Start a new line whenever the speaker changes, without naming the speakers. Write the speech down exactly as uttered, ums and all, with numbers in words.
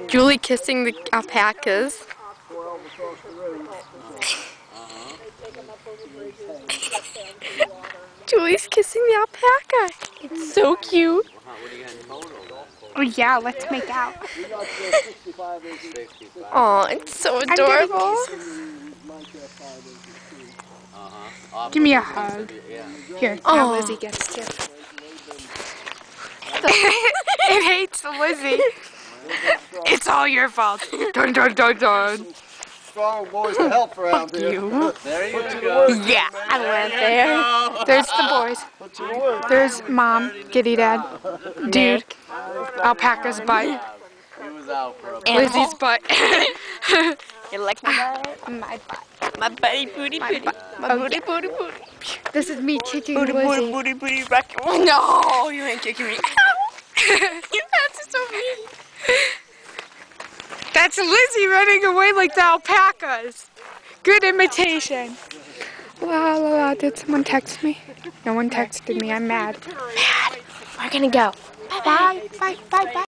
Julie kissing the alpacas. Julie's kissing the alpaca. It's so cute.
Oh yeah, let's make out.
Aw, it's so adorable.
Give me a hug. Here, now Lizzie gets to. It hates Lizzie. It's all your fault. Dun dun dun dun.
Strong boys to help around
Fuck
here.
you.
There you go.
Yeah,
I went there.
there's the boys.
Put to work.
There's Mom, Giddy Dad, Dude, Alpaca's butt,
He was out for a
Lizzie's butt.
You like my butt?
My butt.
My buddy booty booty. My
Oh,
booty
yeah.
booty booty.
This is me kicking
Booty booty
Lizzie.
booty booty rock. Oh, no, you ain't kicking me. That's so mean.
That's Lizzie running away like the alpacas. Good imitation. La la la. Did someone text me? No one texted me. I'm mad.
Mad. We're gonna go. Bye bye. Bye bye bye.